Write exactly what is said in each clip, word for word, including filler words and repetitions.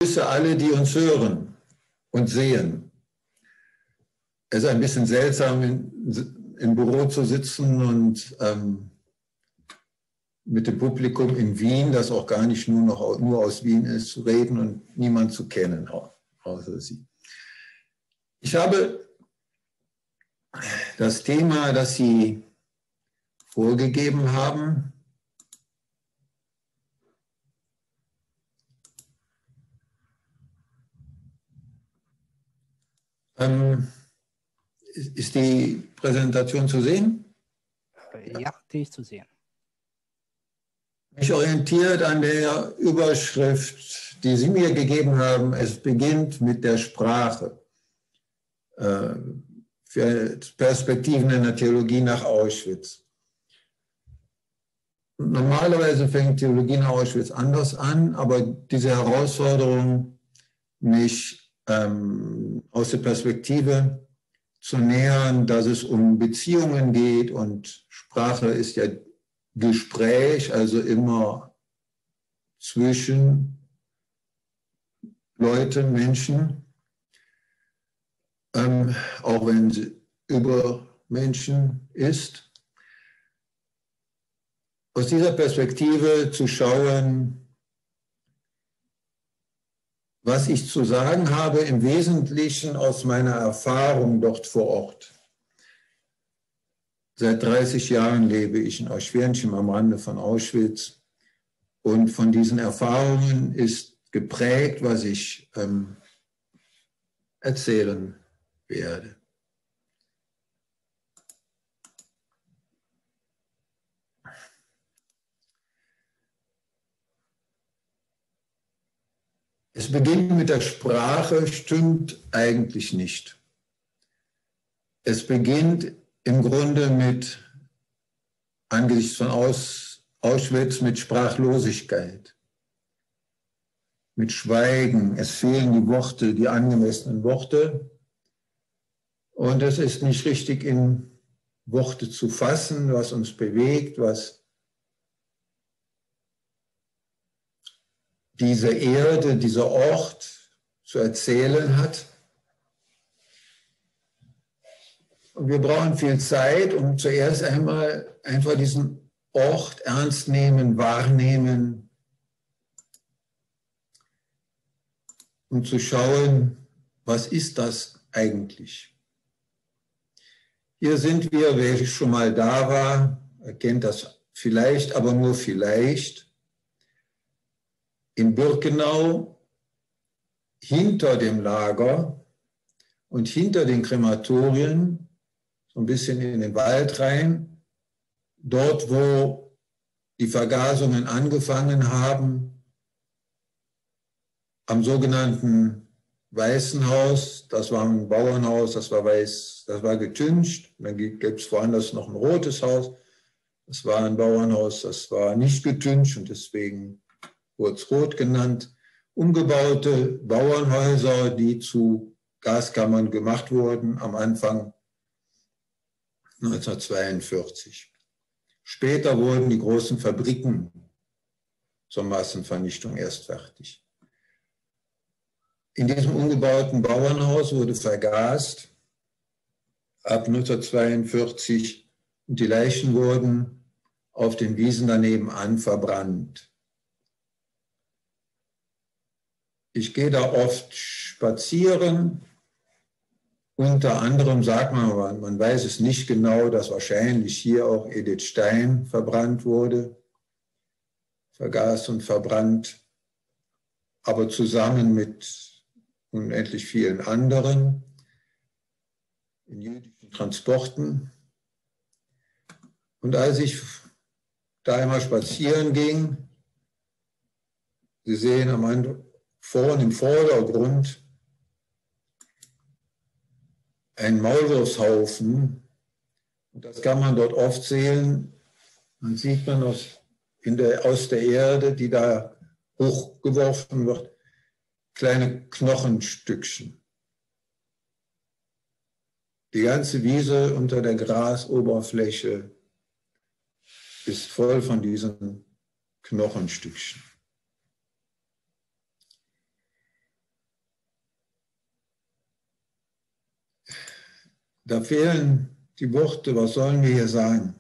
Grüße alle, die uns hören und sehen. Es ist ein bisschen seltsam, in, im Büro zu sitzen und ähm, mit dem Publikum in Wien, das auch gar nicht nur, noch, nur aus Wien ist, zu reden und niemand zu kennen, außer Sie. Ich habe das Thema, das Sie vorgegeben haben, ähm, ist die Präsentation zu sehen? Ja, die ist zu sehen. Mich orientiert an der Überschrift, die Sie mir gegeben haben. Es beginnt mit der Sprache. Äh, für Perspektiven in der Theologie nach Auschwitz. Normalerweise fängt Theologie nach Auschwitz anders an, aber diese Herausforderung, mich ähm, aus der Perspektive zu nähern, dass es um Beziehungen geht und Sprache ist ja Gespräch, also immer zwischen Leuten, Menschen, ähm, auch wenn sie über Menschen ist. Aus dieser Perspektive zu schauen, was ich zu sagen habe, im Wesentlichen aus meiner Erfahrung dort vor Ort. Seit dreißig Jahren lebe ich in Auschwärnchen am Rande von Auschwitz und von diesen Erfahrungen ist geprägt, was ich ähm, erzählen werde. Es beginnt mit der Sprache, stimmt eigentlich nicht. Es beginnt im Grunde mit, angesichts von Aus, Auschwitz, mit Sprachlosigkeit, mit Schweigen. Es fehlen die Worte, die angemessenen Worte. Und es ist nicht richtig in Worte zu fassen, was uns bewegt, was diese Erde, dieser Ort zu erzählen hat. Und wir brauchen viel Zeit, um zuerst einmal einfach diesen Ort ernst nehmen, wahrnehmen und zu schauen, was ist das eigentlich? Hier sind wir, wer schon mal da war, erkennt das vielleicht, aber nur vielleicht, in Birkenau, hinter dem Lager und hinter den Krematorien, so ein bisschen in den Wald rein, dort, wo die Vergasungen angefangen haben, am sogenannten Weißen Haus, das war ein Bauernhaus, das war weiß, das war getüncht, dann gibt es woanders noch ein rotes Haus, das war ein Bauernhaus, das war nicht getüncht und deswegen wurde es rot genannt, umgebaute Bauernhäuser, die zu Gaskammern gemacht wurden am Anfang neunzehnhundertzweiundvierzig. Später wurden die großen Fabriken zur Massenvernichtung erst fertig. In diesem umgebauten Bauernhaus wurde vergast ab neunzehnhundertzweiundvierzig und die Leichen wurden auf den Wiesen daneben an verbrannt. Ich gehe da oft spazieren. Unter anderem sagt man, man weiß es nicht genau, dass wahrscheinlich hier auch Edith Stein verbrannt wurde, vergast und verbrannt, aber zusammen mit unendlich vielen anderen in jüdischen Transporten. Und als ich da einmal spazieren ging, Sie sehen am Anfang, vorne im Vordergrund ein Maulwurfshaufen. Und das kann man dort oft sehen. Dann sieht man aus, in der, aus der Erde, die da hochgeworfen wird, kleine Knochenstückchen. Die ganze Wiese unter der Grasoberfläche ist voll von diesen Knochenstückchen. Da fehlen die Worte, was sollen wir hier sagen?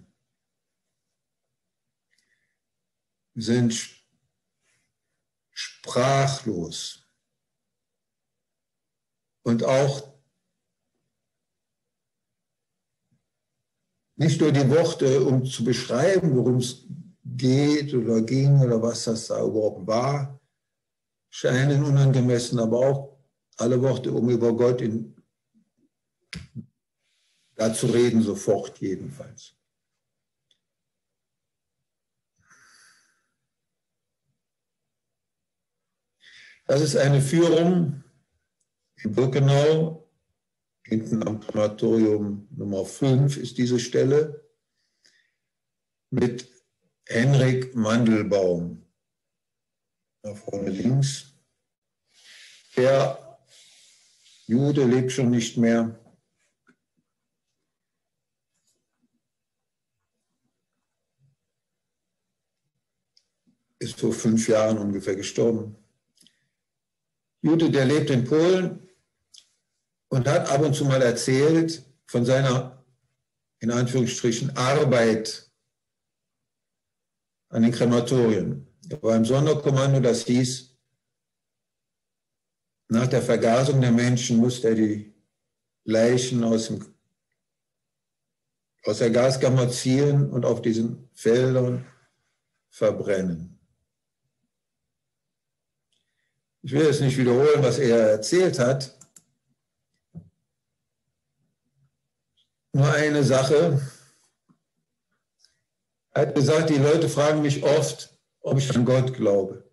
Wir sind sprachlos. Und auch nicht nur die Worte, um zu beschreiben, worum es geht oder ging oder was das da überhaupt war, scheinen unangemessen, aber auch alle Worte, um über Gott in, da zu reden, sofort jedenfalls. Das ist eine Führung in Birkenau, hinten am Krematorium Nummer fünf ist diese Stelle, mit Henrik Mandelbaum, da vorne links. Der Jude lebt schon nicht mehr. Ist vor fünf Jahren ungefähr gestorben. Jude, der lebt in Polen und hat ab und zu mal erzählt von seiner, in Anführungsstrichen, Arbeit an den Krematorien. Er war im Sonderkommando, das hieß, nach der Vergasung der Menschen musste er die Leichen aus, dem, aus der Gaskammer ziehen und auf diesen Feldern verbrennen. Ich will jetzt nicht wiederholen, was er erzählt hat. Nur eine Sache. Er hat gesagt, die Leute fragen mich oft, ob ich an Gott glaube.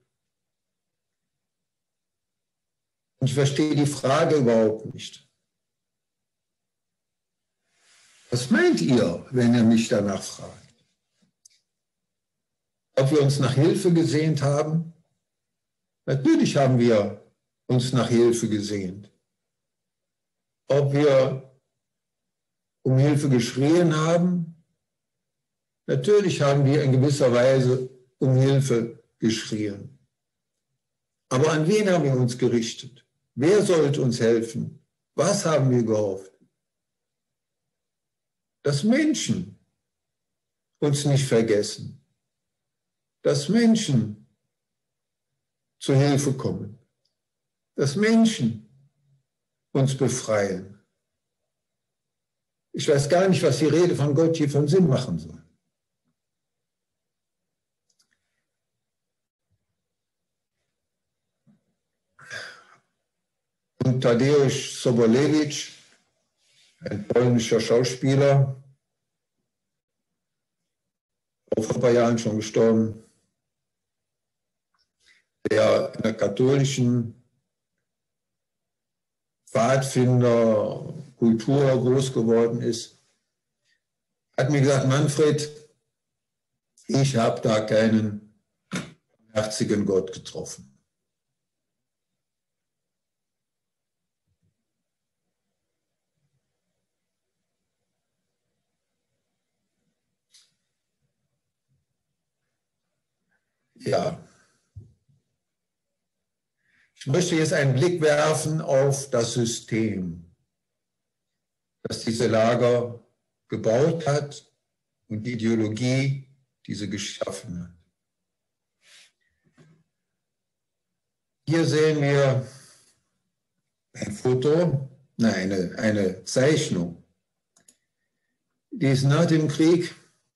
Und ich verstehe die Frage überhaupt nicht. Was meint ihr, wenn ihr mich danach fragt? Ob wir uns nach Hilfe gesehnt haben? Natürlich haben wir uns nach Hilfe gesehnt. Ob wir um Hilfe geschrien haben? Natürlich haben wir in gewisser Weise um Hilfe geschrien. Aber an wen haben wir uns gerichtet? Wer sollte uns helfen? Was haben wir gehofft? Dass Menschen uns nicht vergessen. Dass Menschen zur Hilfe kommen. Dass Menschen uns befreien. Ich weiß gar nicht, was die Rede von Gott hier von Sinn machen soll. Und Tadeusz Sobolewicz, ein polnischer Schauspieler, vor ein paar Jahren schon gestorben, der in der katholischen Pfadfinderkultur groß geworden ist, hat mir gesagt, Manfred, ich habe da keinen herzigen Gott getroffen. Ja. Ich möchte jetzt einen Blick werfen auf das System, das diese Lager gebaut hat und die Ideologie, die sie geschaffen hat. Hier sehen wir ein Foto, nein, eine, eine Zeichnung, die ist nach dem Krieg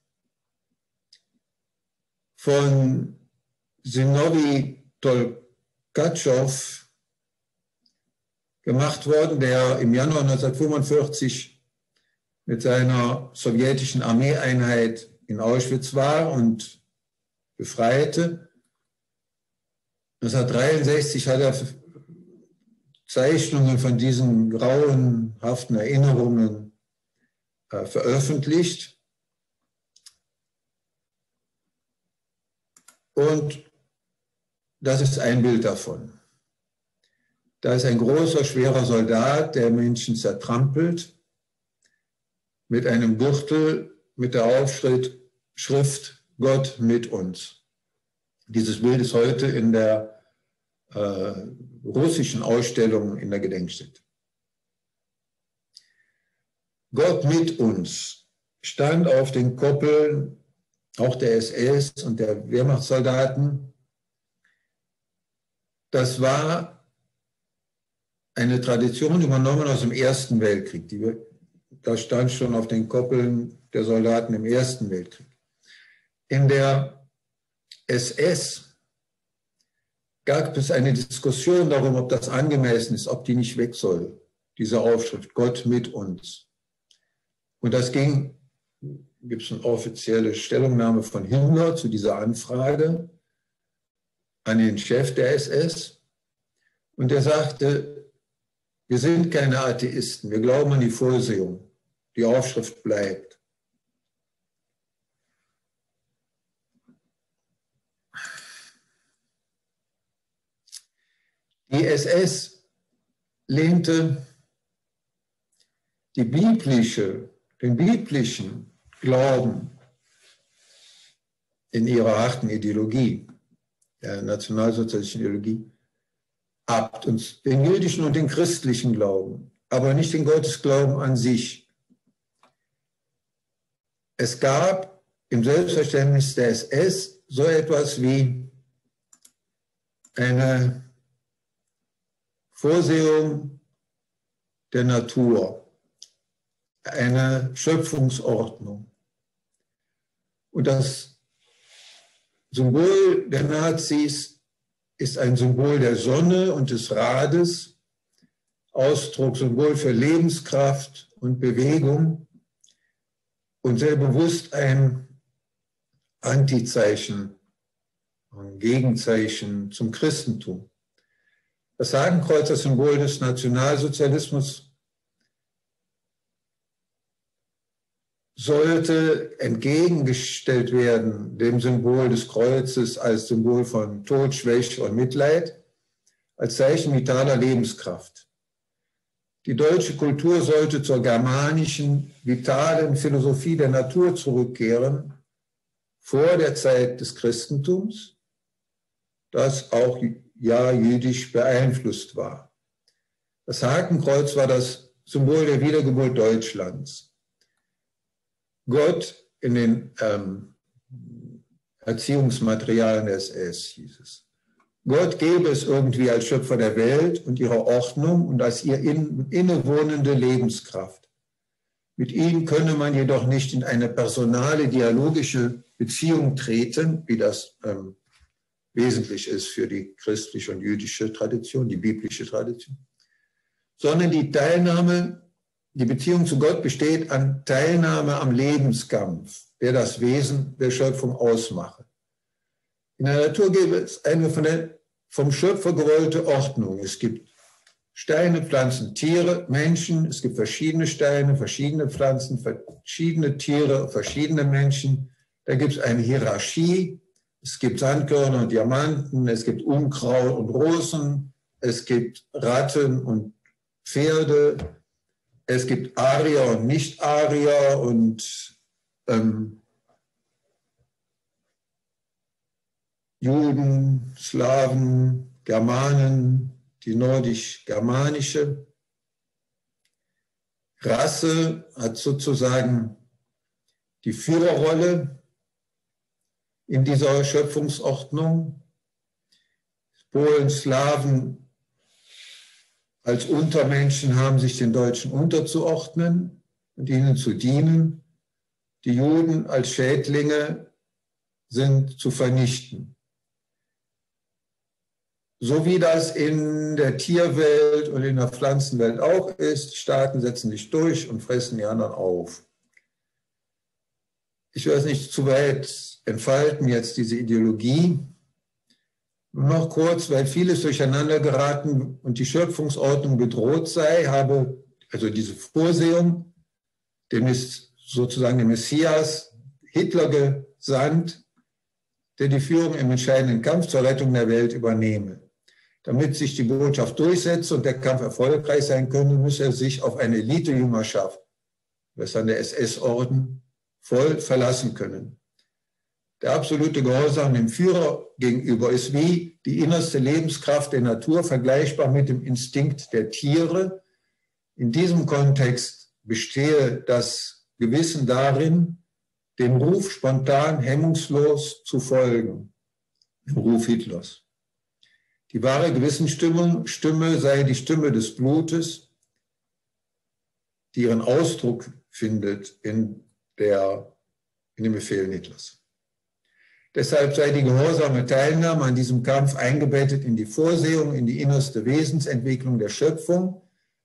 von Zinovij Tolkatschow gemacht worden, der im Januar neunzehnhundertfünfundvierzig mit seiner sowjetischen Armeeeinheit in Auschwitz war und befreite. neunzehnhundertdreiundsechzig hat er Zeichnungen von diesen grauenhaften Erinnerungen äh, veröffentlicht. Und das ist ein Bild davon. Da ist ein großer, schwerer Soldat, der Menschen zertrampelt, mit einem Gürtel mit der Aufschrift Gott mit uns. Dieses Bild ist heute in der äh, russischen Ausstellung in der Gedenkstätte. Gott mit uns stand auf den Koppeln auch der S S und der Wehrmachtssoldaten. Das war eine Tradition übernommen aus dem Ersten Weltkrieg. Die, da stand schon auf den Koppeln der Soldaten im Ersten Weltkrieg. In der S S gab es eine Diskussion darum, ob das angemessen ist, ob die nicht weg soll, diese Aufschrift, Gott mit uns. Und das ging, gibt es eine offizielle Stellungnahme von Himmler zu dieser Anfrage an den Chef der S S. Und er sagte, wir sind keine Atheisten, wir glauben an die Vorsehung, die Aufschrift bleibt. Die S S lehnte die biblische, den biblischen Glauben in ihrer harten Ideologie, der nationalsozialistischen Ideologie, ab, und den jüdischen und den christlichen Glauben, aber nicht den Gottesglauben an sich. Es gab im Selbstverständnis der S S so etwas wie eine Vorsehung der Natur, eine Schöpfungsordnung. Und das Symbol der Nazis ist ein Symbol der Sonne und des Rades, Ausdruck, Symbol für Lebenskraft und Bewegung und sehr bewusst ein Antizeichen, ein Gegenzeichen zum Christentum. Das Hakenkreuz, das Symbol des Nationalsozialismus, sollte entgegengestellt werden dem Symbol des Kreuzes als Symbol von Tod, Schwäche und Mitleid, als Zeichen vitaler Lebenskraft. Die deutsche Kultur sollte zur germanischen, vitalen Philosophie der Natur zurückkehren, vor der Zeit des Christentums, das auch ja jüdisch beeinflusst war. Das Hakenkreuz war das Symbol der Wiedergeburt Deutschlands. Gott in den ähm, Erziehungsmaterialien der S S hieß es. Gott gebe es irgendwie als Schöpfer der Welt und ihrer Ordnung und als ihr in, innewohnende Lebenskraft. Mit ihm könne man jedoch nicht in eine personale, dialogische Beziehung treten, wie das ähm, wesentlich ist für die christliche und jüdische Tradition, die biblische Tradition, sondern die Teilnahme, die Beziehung zu Gott besteht an Teilnahme am Lebenskampf, der das Wesen der Schöpfung ausmache. In der Natur gäbe es eine von der, vom Schöpfer gewollte Ordnung. Es gibt Steine, Pflanzen, Tiere, Menschen. Es gibt verschiedene Steine, verschiedene Pflanzen, verschiedene Tiere, verschiedene Menschen. Da gibt es eine Hierarchie. Es gibt Sandkörner und Diamanten. Es gibt Unkraut und Rosen. Es gibt Ratten und Pferde. Es gibt Arier und Nicht-Arier und ähm, Juden, Slawen, Germanen, die nordisch-germanische Rasse hat sozusagen die Führerrolle in dieser Schöpfungsordnung. Polen, Slawen als Untermenschen haben sich den Deutschen unterzuordnen und ihnen zu dienen. Die Juden als Schädlinge sind zu vernichten. So wie das in der Tierwelt und in der Pflanzenwelt auch ist, Staaten setzen sich durch und fressen die anderen auf. Ich will es nicht zu weit entfalten, jetzt diese Ideologie. Nur noch kurz, weil vieles durcheinander geraten und die Schöpfungsordnung bedroht sei, habe also diese Vorsehung, dem ist sozusagen der Messias Hitler gesandt, der die Führung im entscheidenden Kampf zur Rettung der Welt übernehme. Damit sich die Botschaft durchsetze und der Kampf erfolgreich sein könne, müsse er sich auf eine Elite-Jüngerschaft, das ist dann der S S-Orden, voll verlassen können. Der absolute Gehorsam dem Führer gegenüber ist wie die innerste Lebenskraft der Natur, vergleichbar mit dem Instinkt der Tiere. In diesem Kontext bestehe das Gewissen darin, dem Ruf spontan, hemmungslos zu folgen, dem Ruf Hitlers. Die wahre Gewissensstimmung, Stimme sei die Stimme des Blutes, die ihren Ausdruck findet in, der, in den Befehlen Hitlers. Deshalb sei die gehorsame Teilnahme an diesem Kampf eingebettet in die Vorsehung, in die innerste Wesensentwicklung der Schöpfung.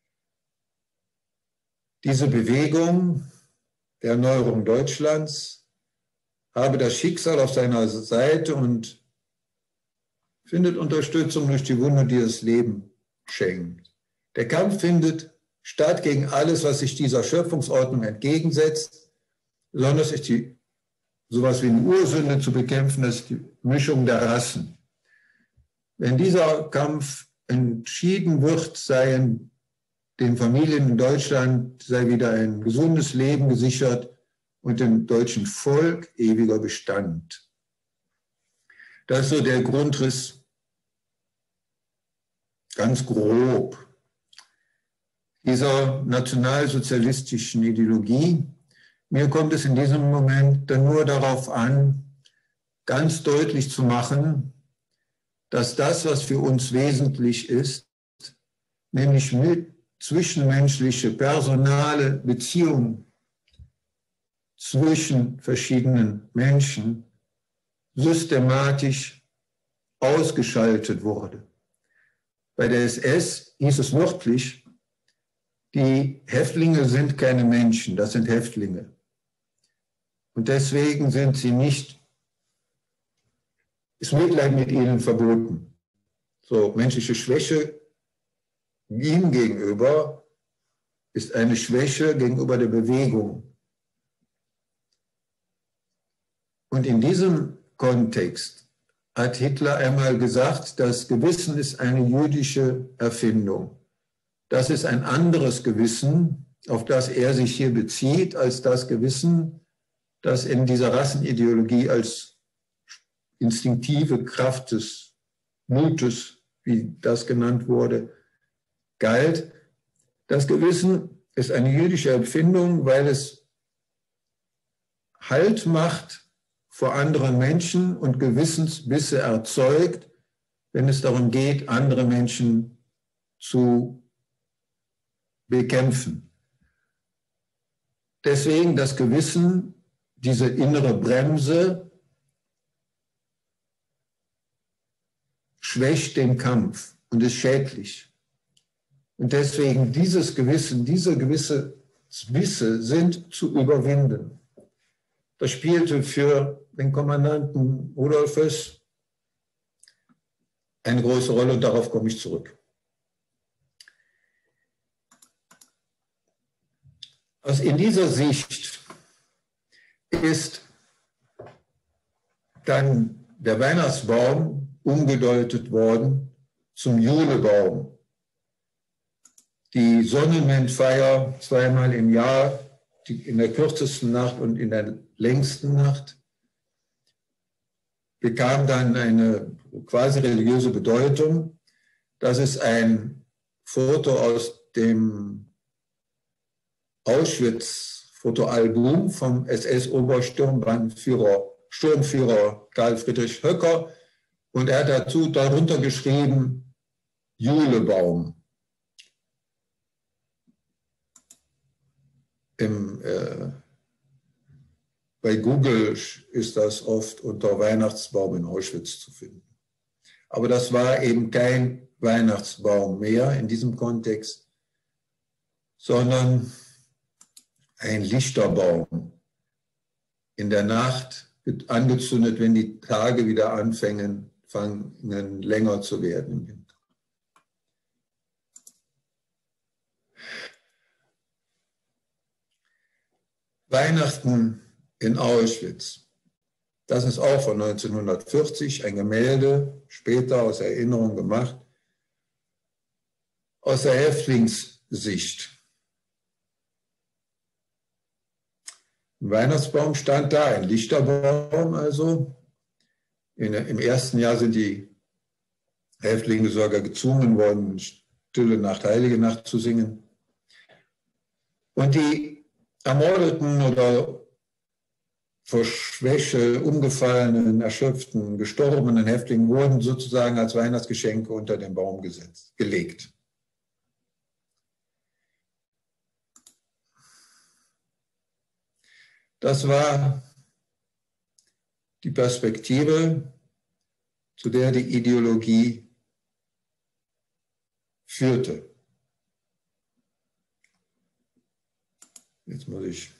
Diese Bewegung der Erneuerung Deutschlands habe das Schicksal auf seiner Seite und findet Unterstützung durch die Wunder, die das Leben schenkt. Der Kampf findet statt gegen alles, was sich dieser Schöpfungsordnung entgegensetzt. Besonders ist die sowas wie eine Ursünde zu bekämpfen, das ist die Mischung der Rassen. Wenn dieser Kampf entschieden wird, seien den Familien in Deutschland sei wieder ein gesundes Leben gesichert und dem deutschen Volk ewiger Bestand. Das ist so der Grundriss, ganz grob, dieser nationalsozialistischen Ideologie. Mir kommt es in diesem Moment dann nur darauf an, ganz deutlich zu machen, dass das, was für uns wesentlich ist, nämlich mit zwischenmenschliche, personale Beziehungen zwischen verschiedenen Menschen, systematisch ausgeschaltet wurde. Bei der S S hieß es wörtlich, die Häftlinge sind keine Menschen, das sind Häftlinge. Und deswegen sind sie nicht, ist Mitleid mit ihnen verboten. So, menschliche Schwäche ihm gegenüber ist eine Schwäche gegenüber der Bewegung. Und in diesem Kontext hat Hitler einmal gesagt, das Gewissen ist eine jüdische Erfindung. Das ist ein anderes Gewissen, auf das er sich hier bezieht, als das Gewissen, das in dieser Rassenideologie als instinktive Kraft des Mutes, wie das genannt wurde, galt. Das Gewissen ist eine jüdische Erfindung, weil es Halt macht vor anderen Menschen und Gewissensbisse erzeugt, wenn es darum geht, andere Menschen zu bekämpfen. Deswegen das Gewissen, diese innere Bremse, schwächt den Kampf und ist schädlich. Und deswegen dieses Gewissen, diese gewisse Wisse sind zu überwinden. Das spielte für den Kommandanten Rudolf Höss eine große Rolle und darauf komme ich zurück. Also in dieser Sicht ist dann der Weihnachtsbaum umgedeutet worden zum Julebaum. Die Sonnenwendfeier zweimal im Jahr, die in der kürzesten Nacht und in der längsten Nacht, bekam dann eine quasi religiöse Bedeutung. Das ist ein Foto aus dem Auschwitz-Fotoalbum vom S S-Obersturmbannführer, Sturmführer Karl Friedrich Höcker. Und er hat dazu darunter geschrieben, Julebaum. Im, äh, bei Google ist das oft unter Weihnachtsbaum in Auschwitz zu finden. Aber das war eben kein Weihnachtsbaum mehr in diesem Kontext, sondern ein Lichterbaum. In der Nacht wird angezündet, wenn die Tage wieder anfangen, fangen länger zu werden im Winter. Weihnachten in Auschwitz. Das ist auch von neunzehnhundertvierzig, ein Gemälde, später aus Erinnerung gemacht, aus der Häftlingssicht. Ein Weihnachtsbaum stand da, ein Lichterbaum also. In, Im ersten Jahr sind die Häftlinge sogar gezwungen worden, Stille Nacht, Heilige Nacht zu singen. Und die ermordeten oder vor Schwäche umgefallenen, erschöpften, gestorbenen Häftlinge wurden sozusagen als Weihnachtsgeschenke unter den Baum gesetzt, gelegt. Das war die Perspektive, zu der die Ideologie führte. Jetzt muss ich,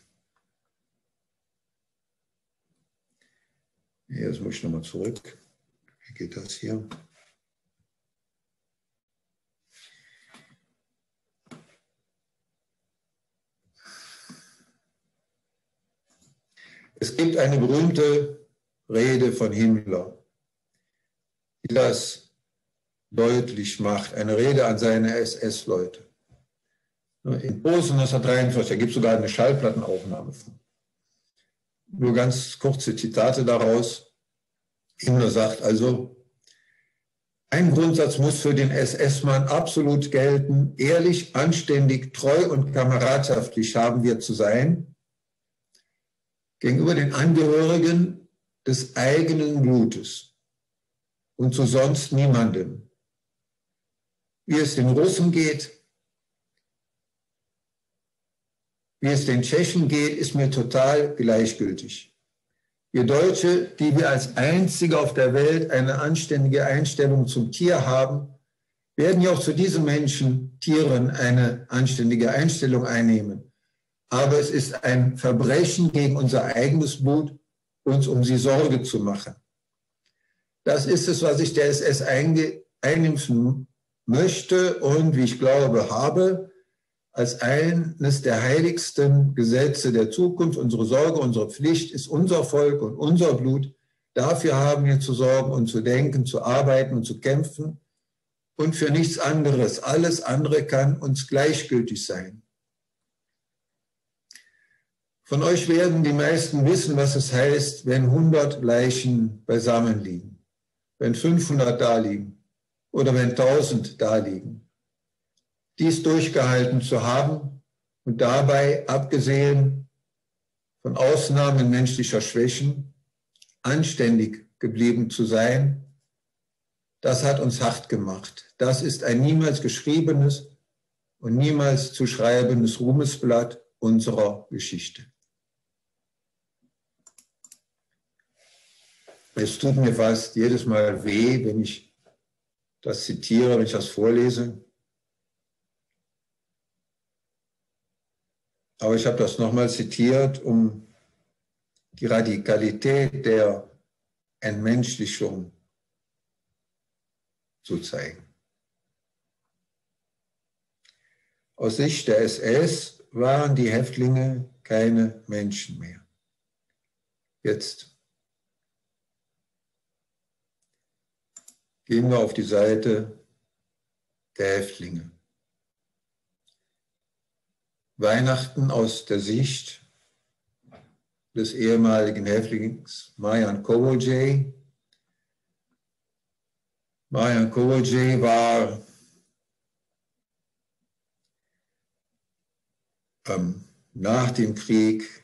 jetzt muss ich nochmal zurück. Wie geht das hier? Es gibt eine berühmte Rede von Himmler, die das deutlich macht, eine Rede an seine S S-Leute. In Posen neunzehnhundertdreiundvierzig, da gibt es sogar eine Schallplattenaufnahme von. Nur ganz kurze Zitate daraus. Himmler sagt also, ein Grundsatz muss für den S S-Mann absolut gelten, ehrlich, anständig, treu und kameradschaftlich haben wir zu sein, gegenüber den Angehörigen des eigenen Blutes und zu sonst niemandem. Wie es den Russen geht, wie es den Tschechen geht, ist mir total gleichgültig. Wir Deutsche, die wir als Einzige auf der Welt eine anständige Einstellung zum Tier haben, werden ja auch zu diesen Menschen, Tieren, eine anständige Einstellung einnehmen. Aber es ist ein Verbrechen gegen unser eigenes Blut, uns um sie Sorge zu machen. Das ist es, was ich der S S einimpfen möchte und, wie ich glaube, habe, als eines der heiligsten Gesetze der Zukunft. Unsere Sorge, unsere Pflicht ist unser Volk und unser Blut. Dafür haben wir zu sorgen und zu denken, zu arbeiten und zu kämpfen und für nichts anderes. Alles andere kann uns gleichgültig sein. Von euch werden die meisten wissen, was es heißt, wenn hundert Leichen beisammen liegen, wenn fünfhundert da liegen oder wenn tausend da liegen. Dies durchgehalten zu haben und dabei, abgesehen von Ausnahmen menschlicher Schwächen, anständig geblieben zu sein, das hat uns hart gemacht. Das ist ein niemals geschriebenes und niemals zu schreibendes Ruhmesblatt unserer Geschichte. Es tut mir fast jedes Mal weh, wenn ich das zitiere, wenn ich das vorlese. Aber ich habe das nochmal zitiert, um die Radikalität der Entmenschlichung zu zeigen. Aus Sicht der S S waren die Häftlinge keine Menschen mehr. Jetzt gehen wir auf die Seite der Häftlinge. Weihnachten aus der Sicht des ehemaligen Häftlings Marian Kowalczyk. Marian Kowalczyk war ähm, nach dem Krieg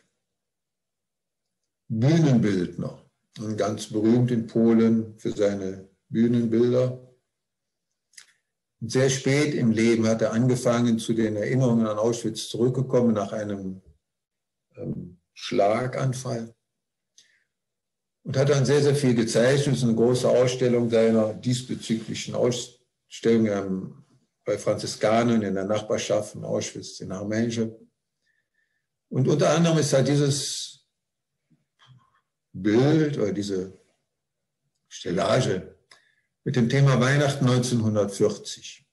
Bühnenbildner und ganz berühmt in Polen für seine Bühnenbilder. Und sehr spät im Leben hat er angefangen, zu den Erinnerungen an Auschwitz zurückgekommen nach einem ähm, Schlaganfall und hat dann sehr, sehr viel gezeichnet. Das ist eine große Ausstellung seiner diesbezüglichen Ausstellung ähm, bei Franziskanern in der Nachbarschaft von Auschwitz in Armenien. Und unter anderem ist halt dieses Bild oder diese Stellage mit dem Thema Weihnachten neunzehnhundertvierzig.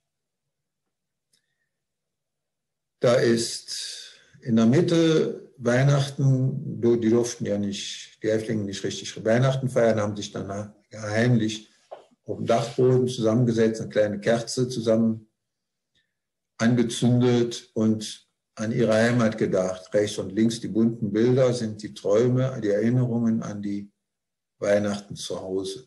Da ist in der Mitte Weihnachten, die durften ja nicht, die Häftlinge nicht richtig Weihnachten feiern, haben sich dann heimlich auf dem Dachboden zusammengesetzt, eine kleine Kerze zusammen angezündet und an ihre Heimat gedacht. Rechts und links die bunten Bilder sind die Träume, die Erinnerungen an die Weihnachten zu Hause.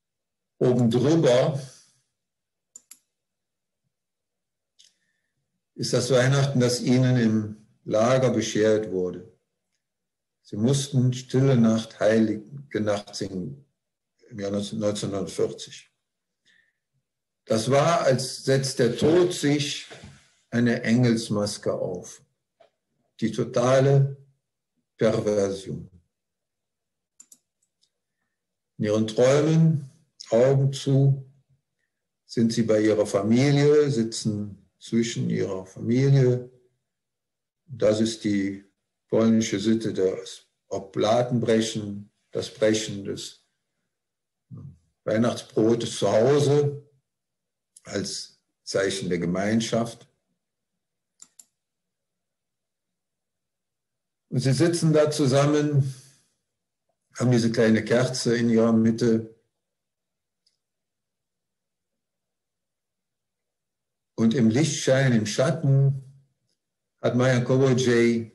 Oben drüber ist das Weihnachten, das ihnen im Lager beschert wurde. Sie mussten Stille Nacht, Heilige Nacht singen im Jahr neunzehnhundertvierzig. Das war, als setzt der Tod sich eine Engelsmaske auf. Die totale Perversion. In ihren Träumen, Augen zu, sind sie bei ihrer Familie, sitzen zwischen ihrer Familie. Das ist die polnische Sitte des Oblatenbrechen, das Brechen des Weihnachtsbrotes zu Hause als Zeichen der Gemeinschaft. Und sie sitzen da zusammen, haben diese kleine Kerze in ihrer Mitte. Und im Lichtschein, im Schatten, hat Majan Kołodziej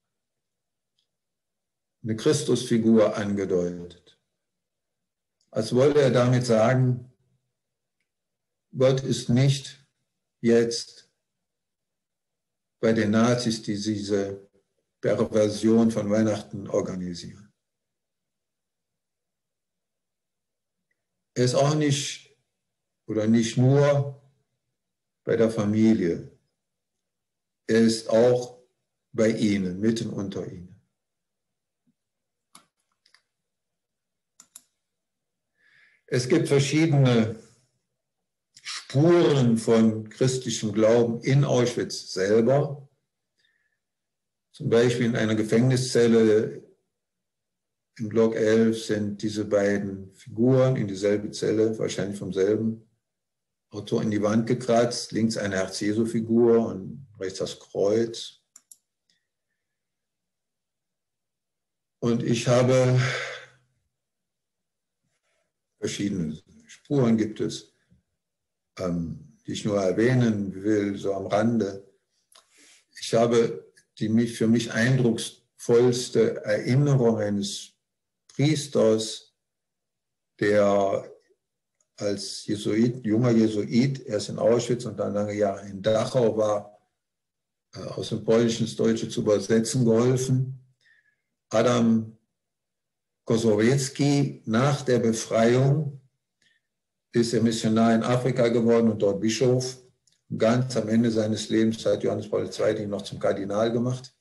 eine Christusfigur angedeutet. Als wollte er damit sagen, Gott ist nicht jetzt bei den Nazis, die diese Perversion von Weihnachten organisieren. Er ist auch nicht oder nicht nur bei der Familie. Er ist auch bei ihnen, mitten unter ihnen. Es gibt verschiedene Spuren von christlichem Glauben in Auschwitz selber. Zum Beispiel in einer Gefängniszelle im Block elf sind diese beiden Figuren in dieselbe Zelle, wahrscheinlich vom selben Autor, in die Wand gekratzt. Links eine Herz-Jesu-Figur und rechts das Kreuz. Und ich habe verschiedene Spuren gibt es, ähm, die ich nur erwähnen will, so am Rande. Ich habe die mich, für mich eindrucksvollste Erinnerung eines Priesters, der als Jesuit, junger Jesuit, erst in Auschwitz und dann lange Jahre in Dachau war, äh, aus dem Polnischen ins Deutsche zu übersetzen geholfen. Adam Kosowiecki, nach der Befreiung ist er Missionar in Afrika geworden und dort Bischof. Und ganz am Ende seines Lebens hat Johannes Paul der Zweite ihn noch zum Kardinal gemacht.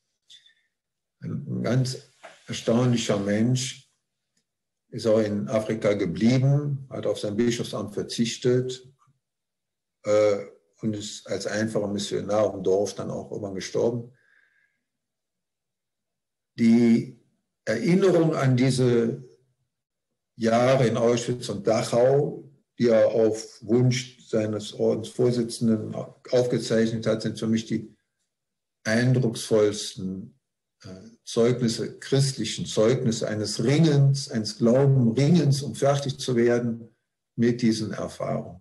Ein ganz erstaunlicher Mensch, ist auch in Afrika geblieben, hat auf sein Bischofsamt verzichtet äh, und ist als einfacher Missionar im Dorf dann auch irgendwann gestorben. Die Erinnerung an diese Jahre in Auschwitz und Dachau, die er auf Wunsch seines Ordensvorsitzenden aufgezeichnet hat, sind für mich die eindrucksvollsten äh, Zeugnisse, christlichen Zeugnisse eines Ringens, eines Glaubenringens, um fertig zu werden mit diesen Erfahrungen.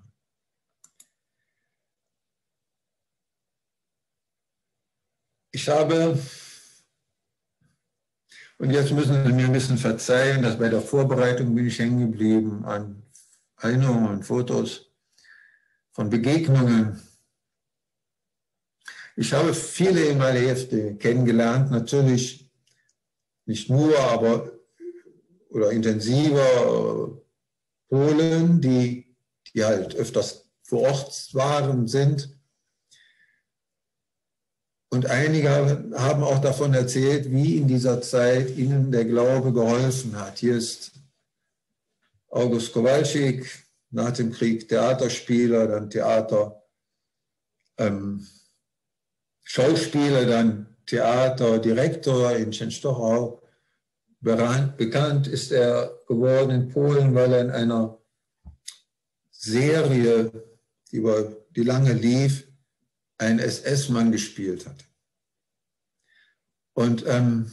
Ich habe, und jetzt müssen Sie mir ein bisschen verzeihen, dass bei der Vorbereitung bin ich hängen geblieben an Erinnerungen und Fotos von Begegnungen. Ich habe viele ehemalige Hefte kennengelernt, natürlich nicht nur, aber oder intensiver Polen, die, die halt öfters vor Ort waren, sind. Und einige haben auch davon erzählt, wie in dieser Zeit ihnen der Glaube geholfen hat. Hier ist August Kowalczyk, nach dem Krieg Theaterspieler, dann Theater, ähm, Schauspieler, dann Theaterdirektor in Częstochowa. Bekannt ist er geworden in Polen, weil er in einer Serie, die, über, die lange lief, einen S S-Mann gespielt hat. Und ähm,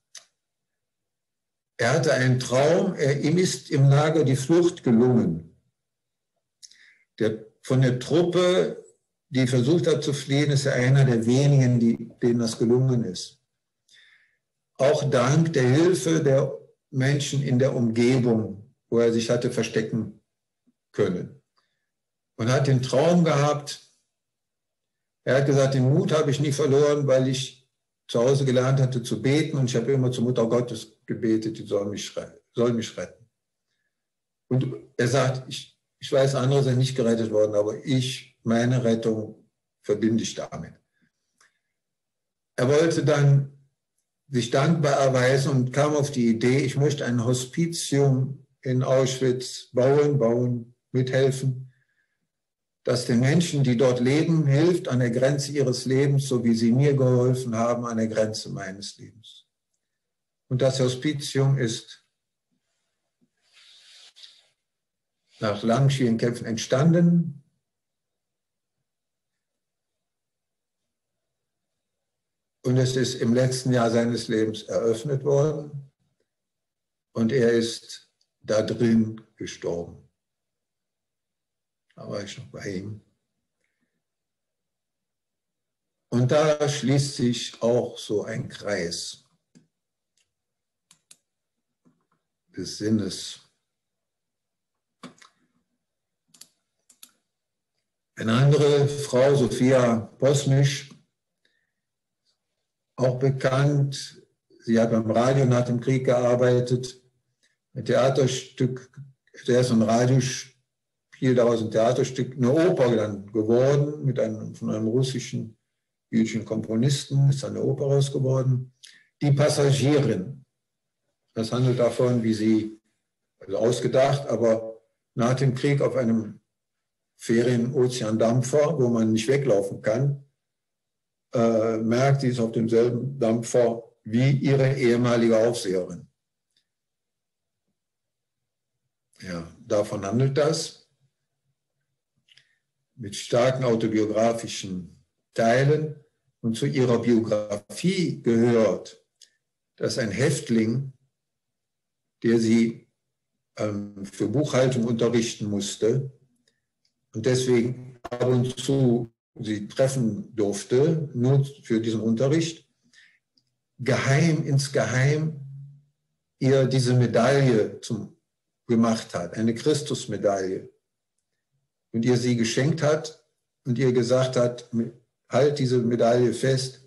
er hatte einen Traum, er, ihm ist im Lager die Flucht gelungen. Der, von der Truppe, die versucht hat zu fliehen, ist er einer der wenigen, die, denen das gelungen ist. Auch dank der Hilfe der Menschen in der Umgebung, wo er sich hatte verstecken können. Und hat den Traum gehabt, Er hat gesagt, den Mut habe ich nie verloren, weil ich zu Hause gelernt hatte zu beten und ich habe immer zur Mutter Gottes gebetet, die soll mich, soll mich retten. Und er sagt, ich, ich weiß, andere sind nicht gerettet worden, aber ich, meine Rettung verbinde ich damit. Er wollte dann sich dankbar erweisen und kam auf die Idee, ich möchte ein Hospitium in Auschwitz bauen, bauen, mithelfen, das den Menschen, die dort leben, hilft an der Grenze ihres Lebens, so wie sie mir geholfen haben an der Grenze meines Lebens. Und das Hospitium ist nach langen, schwierigen Kämpfen entstanden. Und es ist im letzten Jahr seines Lebens eröffnet worden. Und er ist da drin gestorben. Da war ich noch bei ihm. Und da schließt sich auch so ein Kreis des Sinnes. Eine andere Frau, Sophia Posmisch, auch bekannt, sie hat beim Radio nach dem Krieg gearbeitet, ein Theaterstück, zuerst ein Radiospiel, daraus ein Theaterstück, eine Oper dann geworden, mit einem, von einem russischen, jüdischen Komponisten, ist eine Oper raus geworden. Die Passagierin, das handelt davon, wie sie, also ausgedacht, aber nach dem Krieg auf einem Ferien-Ozean-Dampfer, wo man nicht weglaufen kann, äh, merkt, sie ist auf demselben Dampfer wie ihre ehemalige Aufseherin. Ja, davon handelt das. Mit starken autobiografischen Teilen. Und zu ihrer Biografie gehört, dass ein Häftling, der sie ähm, für Buchhaltung unterrichten musste und deswegen ab und zu sie treffen durfte, nur für diesen Unterricht, geheim, insgeheim ihr diese Medaille zum, gemacht hat, eine Christusmedaille, und ihr sie geschenkt hat und ihr gesagt hat, halt diese Medaille fest,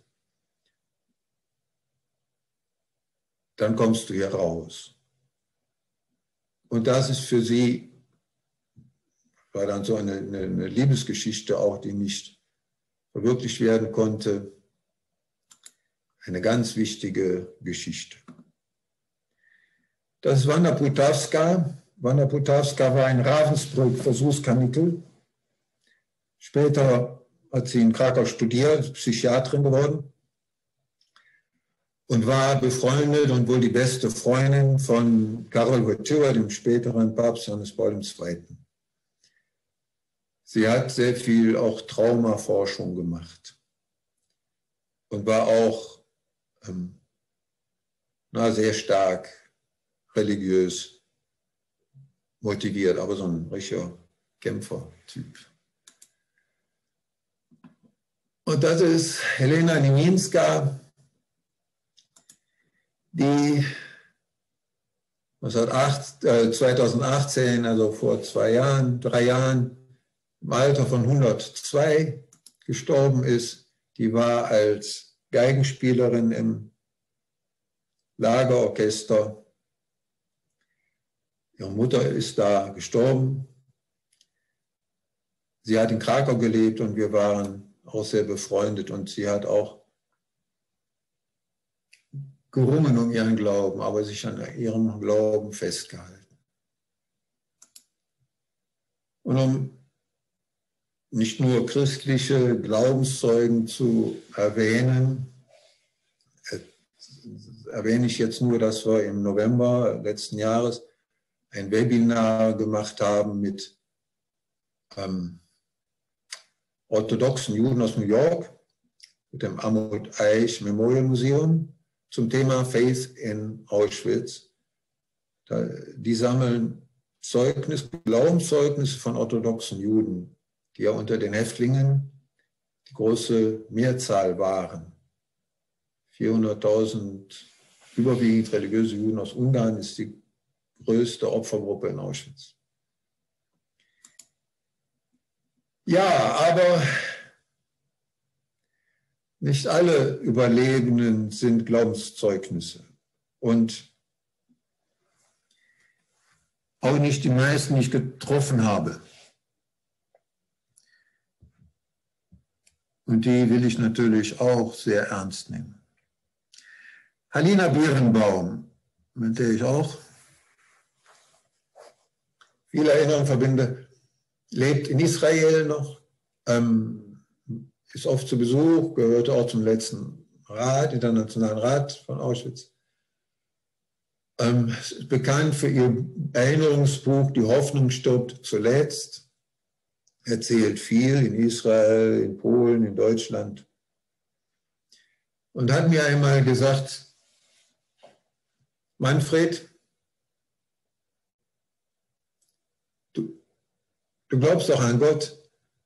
dann kommst du hier raus. Und das ist für sie, war dann so eine, eine, eine Liebesgeschichte auch, die nicht verwirklicht werden konnte, eine ganz wichtige Geschichte. Das ist Wanda Putawska. Wanda Putawska war in Ravensbrück Versuchskanickel. Später hat sie in Krakau studiert, Psychiaterin geworden und war befreundet und wohl die beste Freundin von Karol Wojtyła, dem späteren Papst Johannes Paul der Zweite. Sie hat sehr viel auch Traumaforschung gemacht und war auch ähm, na, sehr stark religiös motiviert, aber so ein richtiger Kämpfertyp. Und das ist Helena Niminska, die zweitausendachtzehn, also vor zwei Jahren, drei Jahren, im Alter von hundertzwei gestorben ist. Die war als Geigenspielerin im Lagerorchester. Ihre Mutter ist da gestorben. Sie hat in Krakau gelebt und wir waren auch sehr befreundet, und sie hat auch gerungen um ihren Glauben, aber sich an ihrem Glauben festgehalten. Und um nicht nur christliche Glaubenszeugen zu erwähnen, erwähne ich jetzt nur, dass wir im November letzten Jahres ein Webinar gemacht haben mit ähm, orthodoxen Juden aus New York, mit dem Amut Eich Memorial Museum, zum Thema Faith in Auschwitz. Da, die sammeln Zeugnis, Glaubenszeugnisse von orthodoxen Juden, die ja unter den Häftlingen die große Mehrzahl waren. vierhunderttausend überwiegend religiöse Juden aus Ungarn ist die größte Opfergruppe in Auschwitz. Ja, aber Nicht alle Überlebenden sind Glaubenszeugnisse und auch nicht die meisten, die ich getroffen habe. Und die will ich natürlich auch sehr ernst nehmen. Halina Birnbaum, mit der ich auch viele Erinnerungen verbinde, lebt in Israel noch, ähm, ist oft zu Besuch, gehörte auch zum letzten Rat, Internationalen Rat von Auschwitz. Ähm, ist bekannt für ihr Erinnerungsbuch Die Hoffnung stirbt zuletzt. Erzählt viel in Israel, in Polen, in Deutschland. Und hat mir einmal gesagt, Manfred, du, du glaubst doch an Gott.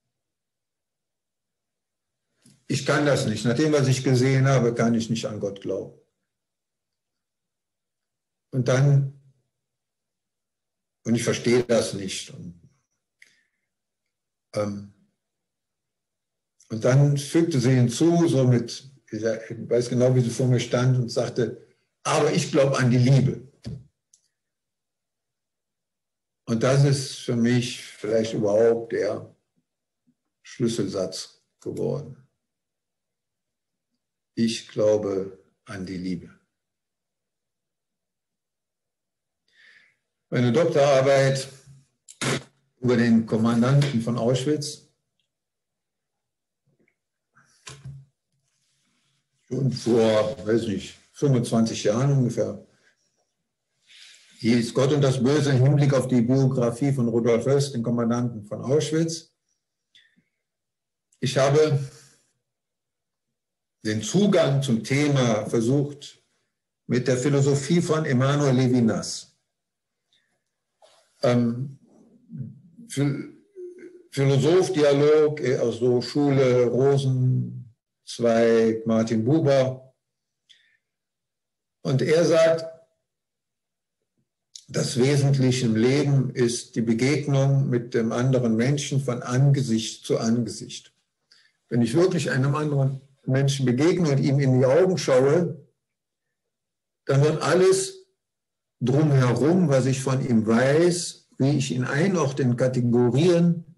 Ich kann das nicht. Nach dem, was ich gesehen habe, kann ich nicht an Gott glauben. Und dann, und ich verstehe das nicht. Und, ähm, und dann fügte sie hinzu, so mit, ich weiß genau, wie sie vor mir stand und sagte, aber ich glaube an die Liebe. Und das ist für mich vielleicht überhaupt der Schlüsselsatz geworden. Ich glaube an die Liebe. Meine Doktorarbeit über den Kommandanten von Auschwitz, schon vor, weiß nicht, fünfundzwanzig Jahren ungefähr, hieß Gott und das Böse im Hinblick auf die Biografie von Rudolf Höss, den Kommandanten von Auschwitz. Ich habe den Zugang zum Thema versucht mit der Philosophie von Emanuel Levinas. Ähm, Philosoph-Dialog aus so Schule Rosenzweig, Martin Buber. Und er sagt, das Wesentliche im Leben ist die Begegnung mit dem anderen Menschen von Angesicht zu Angesicht. Wenn ich wirklich einem anderen Menschen begegne und ihm in die Augen schaue, dann wird alles drumherum, was ich von ihm weiß, wie ich ihn einordne in Kategorien,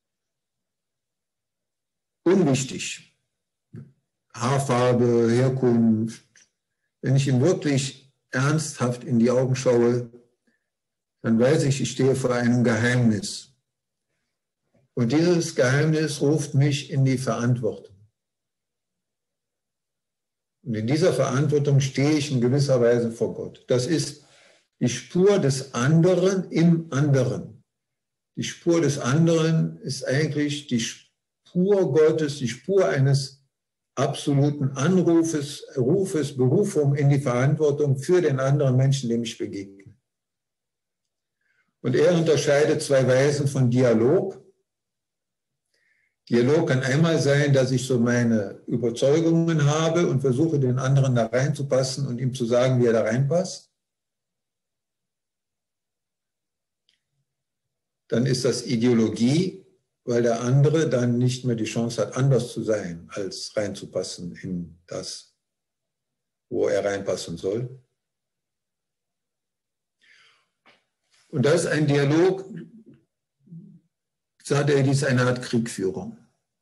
unwichtig. Haarfarbe, Herkunft. Wenn ich ihm wirklich ernsthaft in die Augen schaue, dann weiß ich, ich stehe vor einem Geheimnis. Und dieses Geheimnis ruft mich in die Verantwortung. Und in dieser Verantwortung stehe ich in gewisser Weise vor Gott. Das ist die Spur des anderen im anderen. Die Spur des anderen ist eigentlich die Spur Gottes, die Spur eines absoluten Anrufes, Rufes, Berufung in die Verantwortung für den anderen Menschen, dem ich begegne. Und er unterscheidet zwei Weisen von Dialog. Dialog kann einmal sein, dass ich so meine Überzeugungen habe und versuche, den anderen da reinzupassen und ihm zu sagen, wie er da reinpasst. Dann ist das Ideologie, weil der andere dann nicht mehr die Chance hat, anders zu sein, als reinzupassen in das, wo er reinpassen soll. Und das ist ein Dialog, sagt er, dies ist eine Art Kriegführung.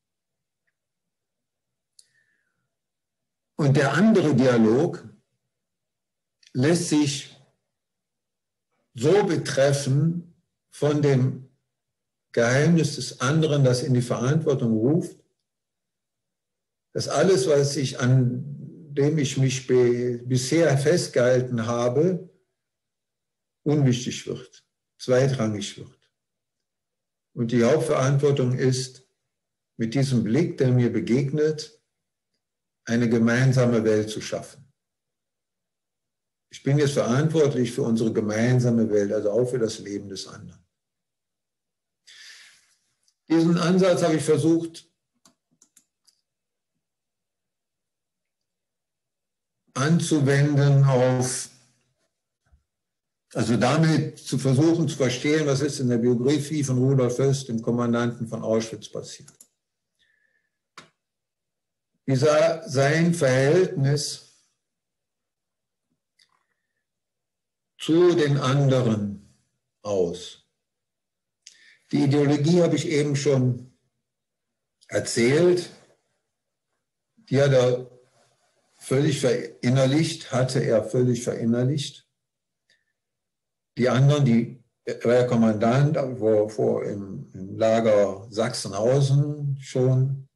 Und der andere Dialog lässt sich so betreffen von dem Geheimnis des anderen, das in die Verantwortung ruft, dass alles, was ich, an dem ich mich bisher festgehalten habe, unwichtig wird, zweitrangig wird. Und die Hauptverantwortung ist, mit diesem Blick, der mir begegnet, eine gemeinsame Welt zu schaffen. Ich bin jetzt verantwortlich für unsere gemeinsame Welt, also auch für das Leben des anderen. Diesen Ansatz habe ich versucht anzuwenden auf, also damit zu versuchen zu verstehen, was ist in der Biografie von Rudolf Höss, dem Kommandanten von Auschwitz, passiert. wie sah sein Verhältnis zu den anderen aus? Die Ideologie habe ich eben schon erzählt. Die hat er völlig verinnerlicht, hatte er völlig verinnerlicht. Die anderen, die, er war ja Kommandant vor, vor im, im Lager Sachsenhausen schon.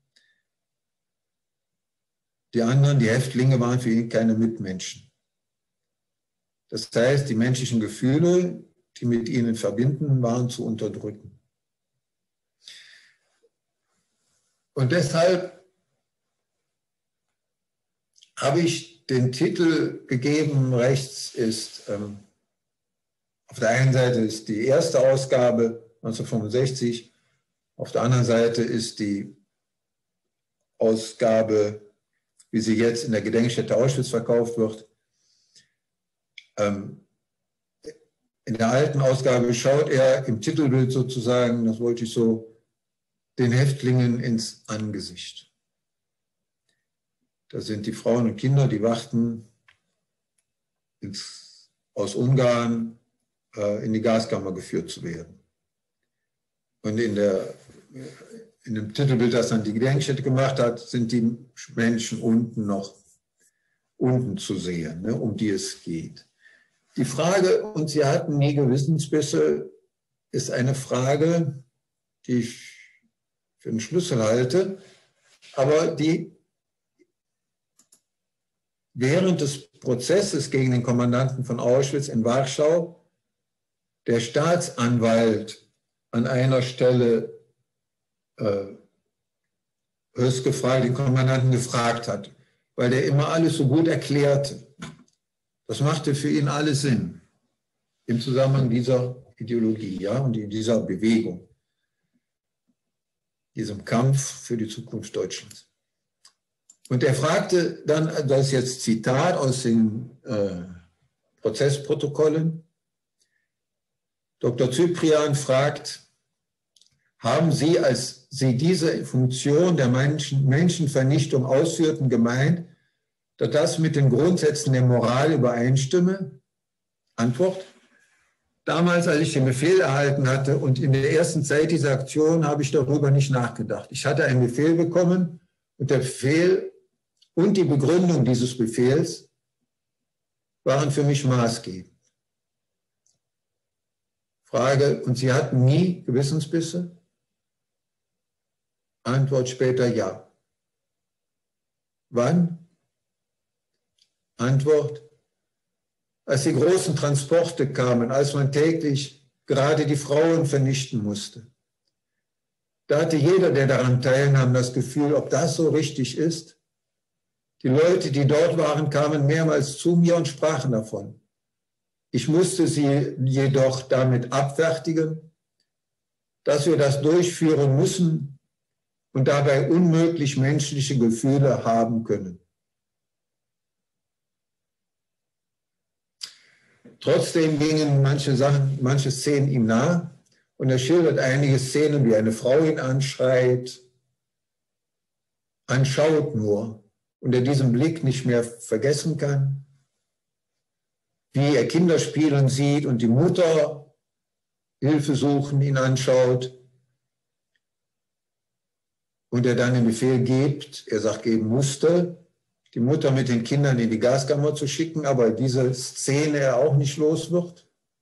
Die anderen, die Häftlinge, waren für ihn keine Mitmenschen. Das heißt, die menschlichen Gefühle, die mit ihnen verbinden, waren zu unterdrücken. Und deshalb habe ich den Titel gegeben, rechts ist, ähm, auf der einen Seite ist die erste Ausgabe neunzehnhundertfünfundsechzig, auf der anderen Seite ist die Ausgabe, wie sie jetzt in der Gedenkstätte Auschwitz verkauft wird. Ähm, in der alten Ausgabe schaut er im Titelbild sozusagen, das wollte ich so, den Häftlingen ins Angesicht. Das sind die Frauen und Kinder, die warten ins, aus Ungarn äh, in die Gaskammer geführt zu werden. Und in, der, in dem Titelbild, das dann die Gedenkstätte gemacht hat, sind die Menschen unten noch unten zu sehen, ne, um die es geht. Die Frage, und sie hatten nie Gewissensbisse, ist eine Frage, die ich für einen Schlüssel halte, aber die während des Prozesses gegen den Kommandanten von Auschwitz in Warschau der Staatsanwalt an einer Stelle äh, höchst gefragt, den Kommandanten gefragt hat, weil der immer alles so gut erklärte. Das machte für ihn alles Sinn im Zusammenhang dieser Ideologie, ja, und in dieser Bewegung, diesem Kampf für die Zukunft Deutschlands. Und er fragte dann, das ist jetzt Zitat aus den äh, Prozessprotokollen, Doktor Cyprian fragt, haben Sie, als Sie diese Funktion der Menschen, Menschenvernichtung ausführten, gemeint, dass das mit den Grundsätzen der Moral übereinstimme? Antwort, damals, als ich den Befehl erhalten hatte und in der ersten Zeit dieser Aktion, habe ich darüber nicht nachgedacht. Ich hatte einen Befehl bekommen und der Befehl und die Begründung dieses Befehls waren für mich maßgebend. Frage, und Sie hatten nie Gewissensbisse? Antwort später ja. Wann? Antwort, als die großen Transporte kamen, als man täglich gerade die Frauen vernichten musste. Da hatte jeder, der daran teilnahm, das Gefühl, ob das so richtig ist. Die Leute, die dort waren, kamen mehrmals zu mir und sprachen davon. Ich musste sie jedoch damit abfertigen, dass wir das durchführen müssen und dabei unmöglich menschliche Gefühle haben können. Trotzdem gingen manche Sachen, manche Szenen ihm nah und er schildert einige Szenen, wie eine Frau ihn anschreit, anschaut nur und er diesen Blick nicht mehr vergessen kann, wie er Kinder spielen sieht und die Mutter Hilfe suchen, ihn anschaut und er dann den Befehl gibt, er sagt, geben musste, die Mutter mit den Kindern in die Gaskammer zu schicken, aber diese Szene er auch nicht los wird.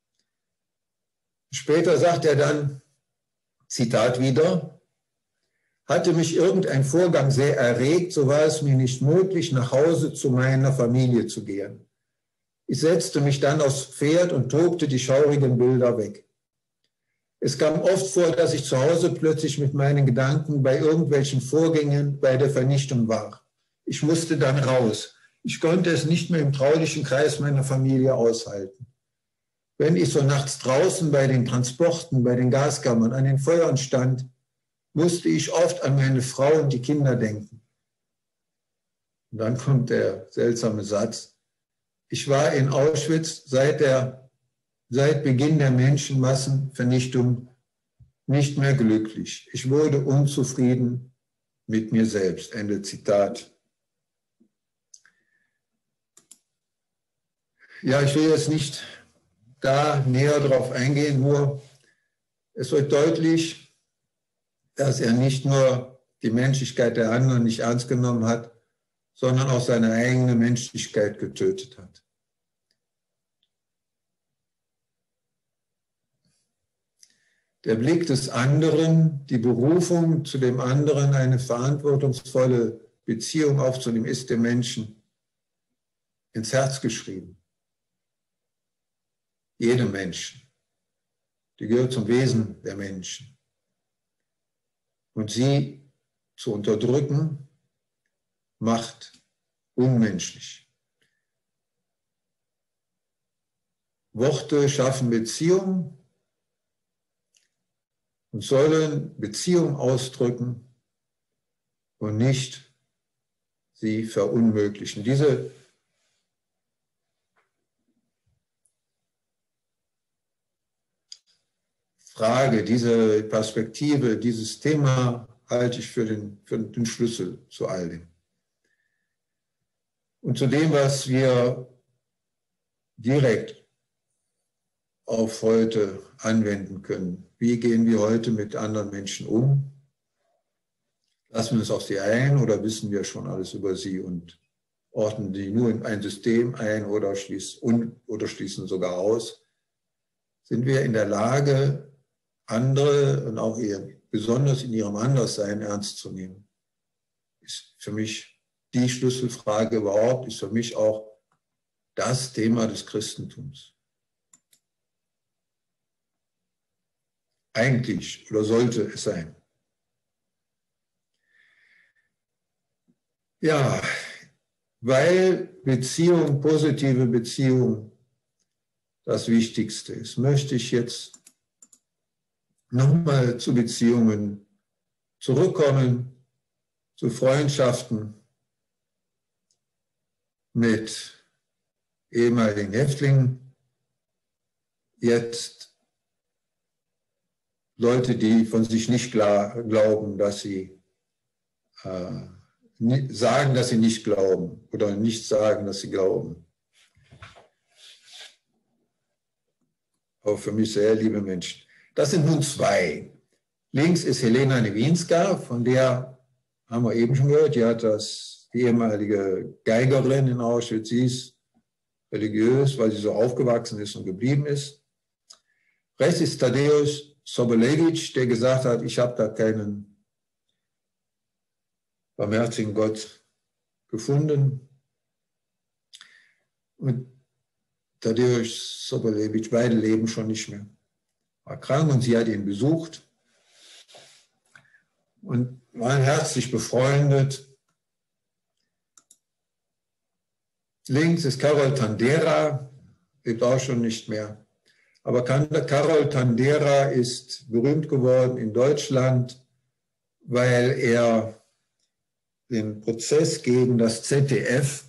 Später sagt er dann, Zitat wieder, hatte mich irgendein Vorgang sehr erregt, so war es mir nicht möglich, nach Hause zu meiner Familie zu gehen. Ich setzte mich dann aufs Pferd und tobte die schaurigen Bilder weg. Es kam oft vor, dass ich zu Hause plötzlich mit meinen Gedanken bei irgendwelchen Vorgängen bei der Vernichtung war. Ich musste dann raus. Ich konnte es nicht mehr im traulichen Kreis meiner Familie aushalten. Wenn ich so nachts draußen bei den Transporten, bei den Gaskammern, an den Feuern stand, musste ich oft an meine Frau und die Kinder denken. Und dann kommt der seltsame Satz. Ich war in Auschwitz seit, der, seit Beginn der Menschenmassenvernichtung nicht mehr glücklich. Ich wurde unzufrieden mit mir selbst. Ende Zitat Ja, ich will jetzt nicht da näher drauf eingehen, nur es wird deutlich, dass er nicht nur die Menschlichkeit der anderen nicht ernst genommen hat, sondern auch seine eigene Menschlichkeit getötet hat. Der Blick des anderen, die Berufung zu dem anderen, eine verantwortungsvolle Beziehung aufzunehmen, ist dem Menschen ins Herz geschrieben. Jedem Menschen. Die gehört zum Wesen der Menschen. Und sie zu unterdrücken, macht unmenschlich. Worte schaffen Beziehung und sollen Beziehung ausdrücken und nicht sie verunmöglichen. Diese Frage, diese Perspektive, dieses Thema halte ich für den, für den Schlüssel zu all dem. Und zu dem, was wir direkt auf heute anwenden können. Wie gehen wir heute mit anderen Menschen um? Lassen wir uns auf sie ein oder wissen wir schon alles über sie und ordnen die nur in ein System ein oder schließen, oder schließen sogar aus? Sind wir in der Lage, andere und auch ihr, besonders in ihrem Anderssein ernst zu nehmen? Ist für mich die Schlüsselfrage überhaupt, ist für mich auch das Thema des Christentums. Eigentlich oder sollte es sein. Ja, weil Beziehung, positive Beziehung das Wichtigste ist, möchte ich jetzt nochmal zu Beziehungen zurückkommen, zu Freundschaften mit ehemaligen Häftlingen, jetzt Leute, die von sich nicht klar glauben, dass sie äh, sagen, dass sie nicht glauben oder nicht sagen, dass sie glauben. Aber für mich sehr liebe Menschen. Das sind nun zwei. Links ist Helena Newinska, von der haben wir eben schon gehört, die hat das, die ehemalige Geigerin in Auschwitz, sie ist religiös, weil sie so aufgewachsen ist und geblieben ist. Rechts ist Tadeusz Sobolewitsch, der gesagt hat, ich habe da keinen barmherzigen Gott gefunden. Und Tadeusz Sobolewitsch, beide leben schon nicht mehr. War krank und sie hat ihn besucht und waren herzlich befreundet. Links ist Karol Tandera, lebt auch schon nicht mehr. Aber Karol Tandera ist berühmt geworden in Deutschland, weil er den Prozess gegen das Z D F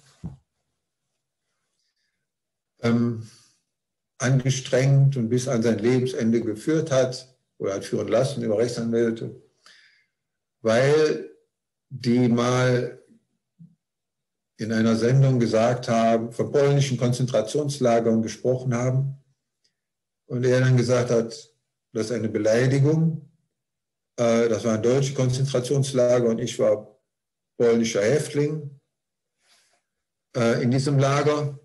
ähm, angestrengt und bis an sein Lebensende geführt hat oder hat führen lassen über Rechtsanwälte, weil die mal in einer Sendung gesagt haben, von polnischen Konzentrationslagern gesprochen haben und er dann gesagt hat, das ist eine Beleidigung, das waren deutsche Konzentrationslager und ich war polnischer Häftling in diesem Lager.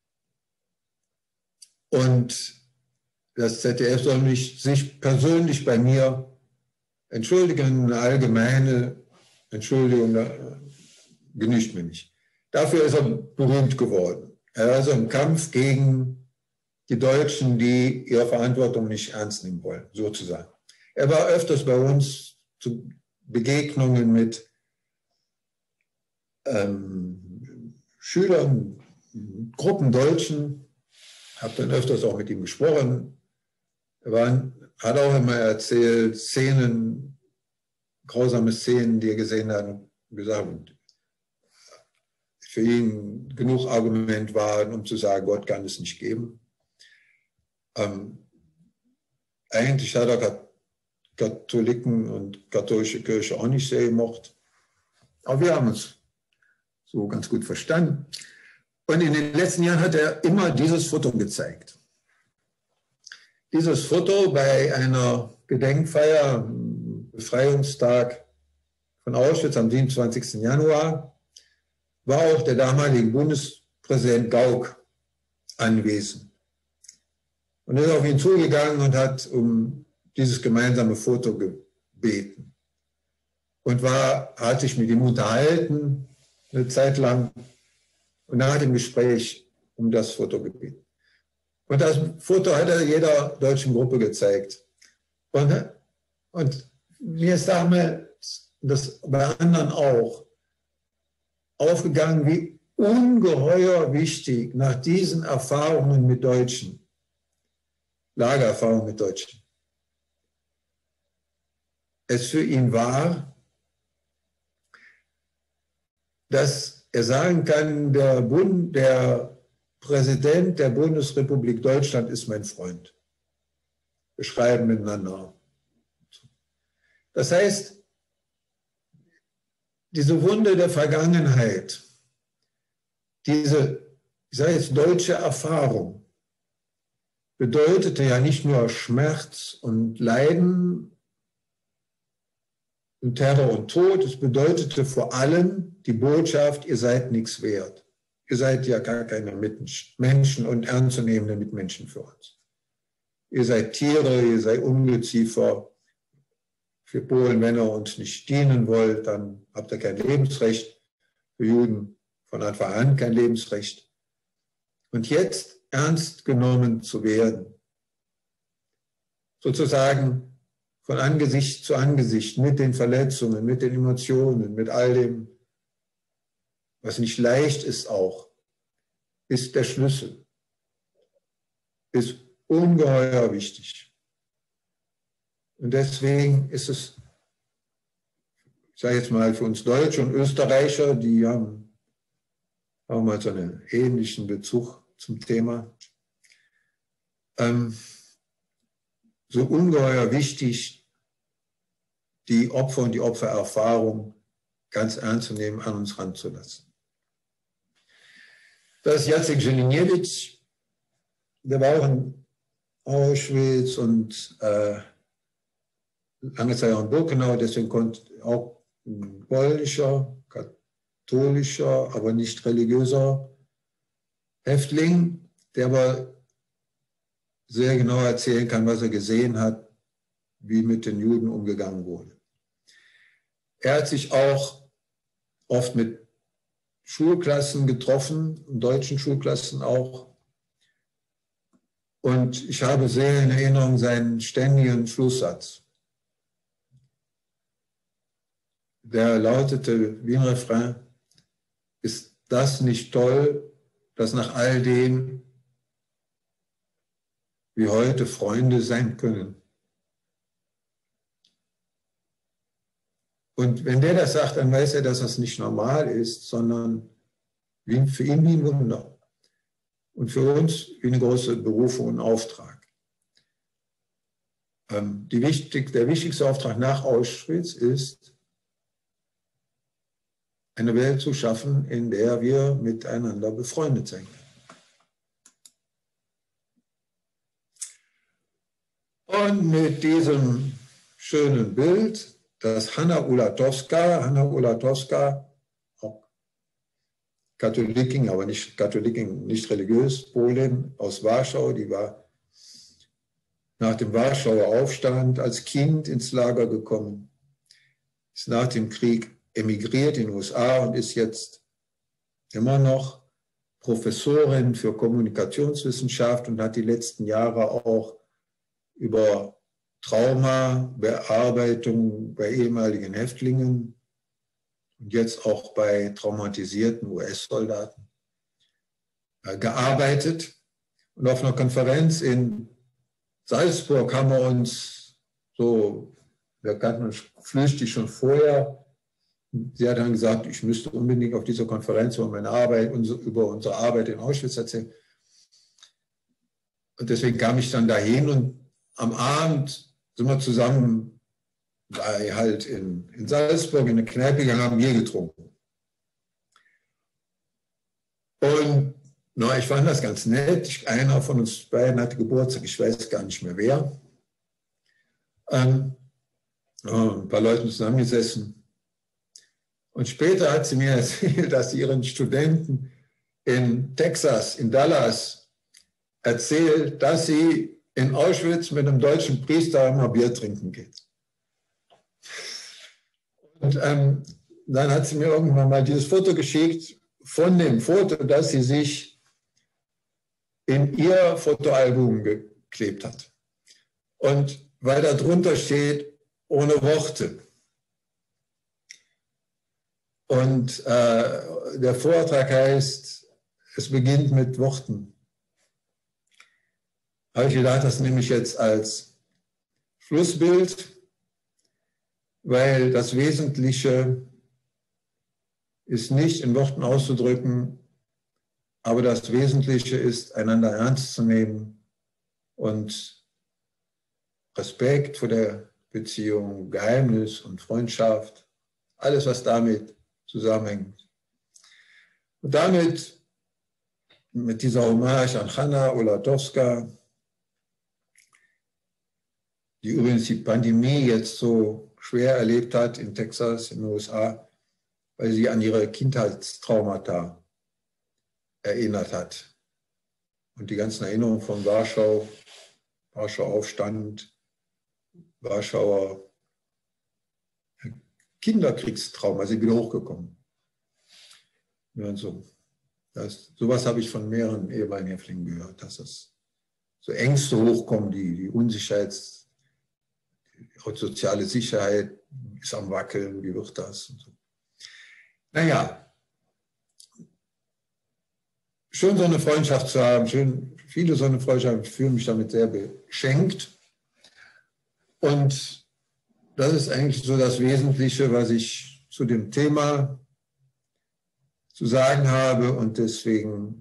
Und das Z D F soll mich, sich persönlich bei mir entschuldigen. Eine allgemeine Entschuldigung genügt mir nicht. Dafür ist er berühmt geworden. Er war also im Kampf gegen die Deutschen, die ihre Verantwortung nicht ernst nehmen wollen, sozusagen. Er war öfters bei uns zu Begegnungen mit ähm, Schülern, Gruppen Deutschen. Habe dann öfters auch mit ihm gesprochen. Er war, hat auch immer erzählt, Szenen, grausame Szenen, die er gesehen hat, und gesagt, für ihn genug Argument waren, um zu sagen, Gott kann es nicht geben. Ähm, eigentlich hat er Katholiken und katholische Kirche auch nicht sehr gemocht. Aber wir haben uns so ganz gut verstanden. Und in den letzten Jahren hat er immer dieses Foto gezeigt. Dieses Foto bei einer Gedenkfeier, Befreiungstag von Auschwitz am siebenundzwanzigsten Januar, war auch der damalige Bundespräsident Gauck anwesend. Und er ist auf ihn zugegangen und hat um dieses gemeinsame Foto gebeten. Und war, hat sich mit ihm unterhalten, eine Zeit lang, und nach dem Gespräch um das Foto gebeten. Und das Foto hat er jeder deutschen Gruppe gezeigt. Und, und mir ist damals, das bei anderen auch, aufgegangen, wie ungeheuer wichtig nach diesen Erfahrungen mit Deutschen, Lagererfahrungen mit Deutschen, es für ihn war, dass er sagen kann, der, Bund, der Präsident der Bundesrepublik Deutschland ist mein Freund. Wir schreiben miteinander. Das heißt, diese Wunde der Vergangenheit, diese, ich sage jetzt, deutsche Erfahrung, bedeutete ja nicht nur Schmerz und Leiden und Terror und Tod, es bedeutete vor allem die Botschaft, ihr seid nichts wert. Ihr seid ja gar keine Menschen und ernstzunehmende Mitmenschen für uns. Ihr seid Tiere, ihr seid Ungeziefer. Für Polen, wenn ihr uns nicht dienen wollt, dann habt ihr kein Lebensrecht. Für Juden von Anfang an kein Lebensrecht. Und jetzt ernst genommen zu werden, sozusagen von Angesicht zu Angesicht, mit den Verletzungen, mit den Emotionen, mit all dem, was nicht leicht ist auch, ist der Schlüssel, ist ungeheuer wichtig. Und deswegen ist es, ich sage jetzt mal für uns Deutsche und Österreicher, die haben auch mal so einen ähnlichen Bezug zum Thema, ähm, so ungeheuer wichtig, die Opfer und die Opfererfahrung ganz ernst zu nehmen, an uns ranzulassen. Das ist Jacek Jeliniewicz, der war auch in Auschwitz und äh, lange Zeit auch in Birkenau, deswegen konnte auch ein polnischer, katholischer, aber nicht religiöser Häftling, der aber sehr genau erzählen kann, was er gesehen hat, wie mit den Juden umgegangen wurde. Er hat sich auch oft mit Schulklassen getroffen, deutschen Schulklassen auch. Und ich habe sehr in Erinnerung seinen ständigen Schlusssatz. Der lautete wie ein Refrain: Ist das nicht toll, dass nach all dem wir heute Freunde sein können? Und wenn der das sagt, dann weiß er, dass das nicht normal ist, sondern wie, für ihn wie ein Wunder. Und für uns wie eine große Berufung und Auftrag. Ähm, die wichtig, der wichtigste Auftrag nach Auschwitz ist, eine Welt zu schaffen, in der wir miteinander befreundet sein können. Und mit diesem schönen Bild, das Hanna Ulatowska, Hanna Ulatowska, auch Katholikin, aber nicht Katholikin, nicht religiös, Polin aus Warschau, die war nach dem Warschauer Aufstand als Kind ins Lager gekommen, ist nach dem Krieg emigriert in den U S A und ist jetzt immer noch Professorin für Kommunikationswissenschaft und hat die letzten Jahre auch über Traumabearbeitung bei ehemaligen Häftlingen und jetzt auch bei traumatisierten U S-Soldaten äh, gearbeitet. Und auf einer Konferenz in Salzburg haben wir uns so, wir kannten uns flüchtig schon vorher. Sie hat dann gesagt, ich müsste unbedingt auf dieser Konferenz über meine Arbeit, über unsere Arbeit in Auschwitz erzählen. Und deswegen kam ich dann dahin und am Abend sind wir zusammen bei, halt in, in Salzburg in eine Kneipe gegangen, haben Bier getrunken. Und Na, ich fand das ganz nett. Ich, einer von uns beiden hatte Geburtstag, ich weiß gar nicht mehr wer. Ähm, ein paar Leute zusammengesessen. Und später hat sie mir erzählt, dass sie ihren Studenten in Texas, in Dallas, erzählt, dass sie in Auschwitz mit einem deutschen Priester immer Bier trinken geht. Und ähm, dann hat sie mir irgendwann mal dieses Foto geschickt von dem Foto, das sie sich in ihr Fotoalbum geklebt hat. Und weil da drunter steht, ohne Worte. Und äh, der Vortrag heißt, es beginnt mit Worten. Habe ich gedacht, das nehme ich jetzt als Schlussbild, weil das Wesentliche ist nicht in Worten auszudrücken, aber das Wesentliche ist, einander ernst zu nehmen und Respekt vor der Beziehung, Geheimnis und Freundschaft, alles, was damit zusammenhängt. Und damit, mit dieser Hommage an Hanna Olatowska, die übrigens die Pandemie jetzt so schwer erlebt hat in Texas, in den U S A, weil sie an ihre Kindheitstraumata erinnert hat. Und die ganzen Erinnerungen von Warschau, Warschauer Aufstand, Warschauer Kinderkriegstrauma, sind wieder hochgekommen. Ja, so. Das, sowas habe ich von mehreren ehemaligen Häftlingen gehört, dass das so Ängste hochkommen, die, die Unsicherheit, die soziale Sicherheit ist am Wackeln, wie wird das? Und so. Naja, schön so eine Freundschaft zu haben, schön, viele so eine Freundschaft, ich fühle mich damit sehr beschenkt. Und das ist eigentlich so das Wesentliche, was ich zu dem Thema zu sagen habe. Und deswegen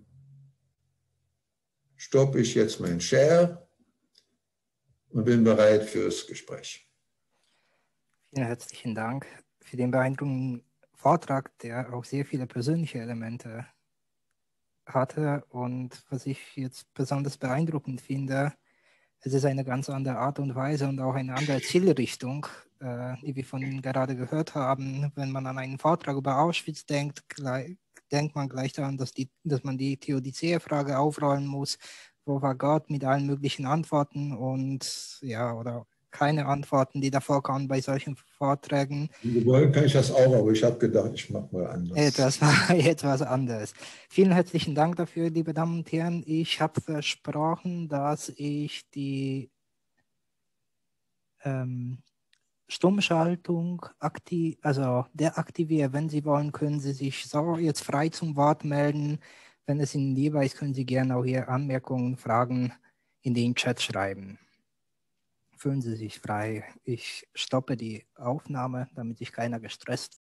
stoppe ich jetzt meinen Share und bin bereit fürs Gespräch. Vielen herzlichen Dank für den beeindruckenden Vortrag, der auch sehr viele persönliche Elemente hatte. Und was ich jetzt besonders beeindruckend finde, es ist eine ganz andere Art und Weise und auch eine andere Zielrichtung, äh, die wir von Ihnen gerade gehört haben. Wenn man an einen Vortrag über Auschwitz denkt, gleich, denkt man gleich daran, dass, die, dass man die Theodizee-Frage aufrollen muss. Wo war Gott mit allen möglichen Antworten und ja, oder keine Antworten, die davor kamen bei solchen Vorträgen. Gewollt kann ich das auch, aber ich habe gedacht, ich mache mal anders. Etwas war etwas anderes. Vielen herzlichen Dank dafür, liebe Damen und Herren. Ich habe versprochen, dass ich die ähm, Stummschaltung aktiv, also deaktiviere. Wenn Sie wollen, können Sie sich so jetzt frei zum Wort melden. Wenn es Ihnen lieber ist, können Sie gerne auch Ihre Anmerkungen, Fragen in den Chat schreiben. Fühlen Sie sich frei. Ich stoppe die Aufnahme, damit sich keiner gestresst